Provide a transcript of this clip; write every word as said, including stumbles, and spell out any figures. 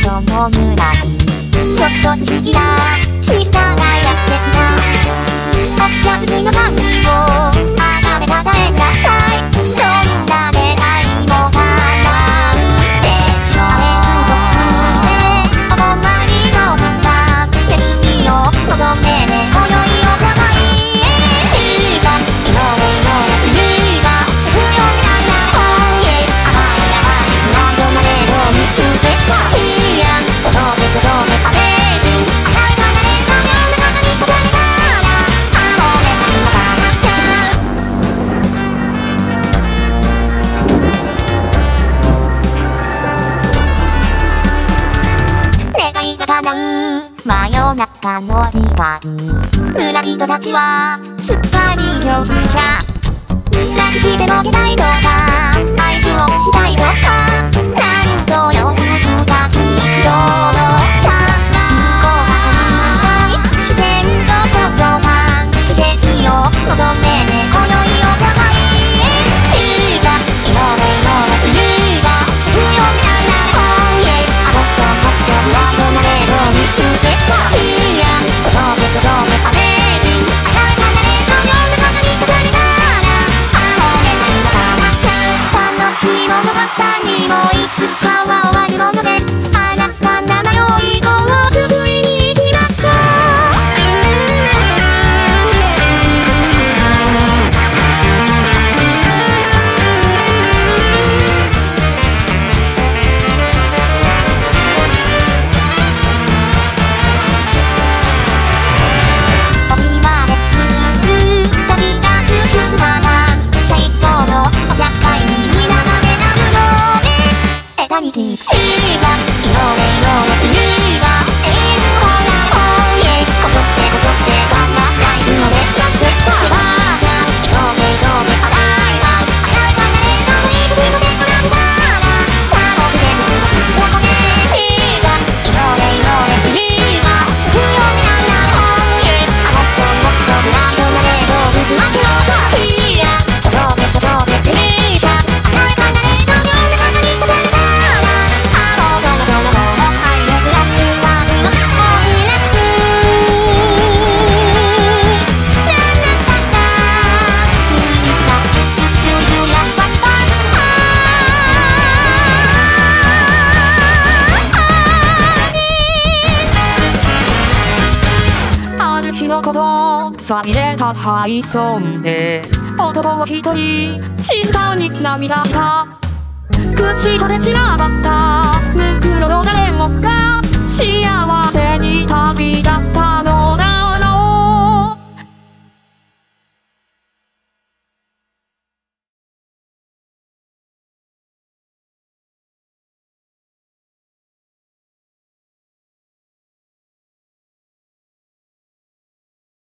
その村にちょっと不思議なシスターがやってきた。お茶漬きの髪をあがめたたえんださい。どんな願いも叶うでしょう。雨風俗でお困りの皆さん、恵みを求めて今宵お茶会へ。小さい色で色で冬がすぐようならおいえ甘い甘いプライドなレードを見つけた。チア注げ注げアメージン赤い離れたような鏡に越されたらあの目が今かなっちゃう。願いが叶う真夜中のティパティ、村人たちはすっかり教習者。楽してもけたいとか合図をしたいとか何度よく深き人のさ人口が多い自然と少女さん奇跡を求めて今宵お茶会へ。小さい色で色で冬がすぐようならおいえあもっともっとプライドなレードを見つけた。チア注げ注げアメージン赤い離れたような鏡に越されたらあの目が今かなっちゃう。楽しい物語もいつかは終わるものです。あなたな迷い子を救いに行きましょう。星までつつ飛び立つシスターさん、最高のお茶会に皆が目覚むのです。エタニティ小さい色で色で冬が永遠ほらおいえここってここってガンガン大豆のレッサスさ手がじゃ急げ急げ洗いが洗い離れたのに進むでこなんだらさあ僕で進むすぐそこで小さい色で色で冬がすぐようにならおいえあもっともっとプライドなレードをぶちまけろさ。チア注げ注げデリシャス赤い離れたような鏡に越されたらあのそのそのもの愛でブラックワークのおフレックララッタッタクリラクリラッタッタある日のこと寂れた廃村で男は一人静かに涙した。口とで散らばったムクロの誰も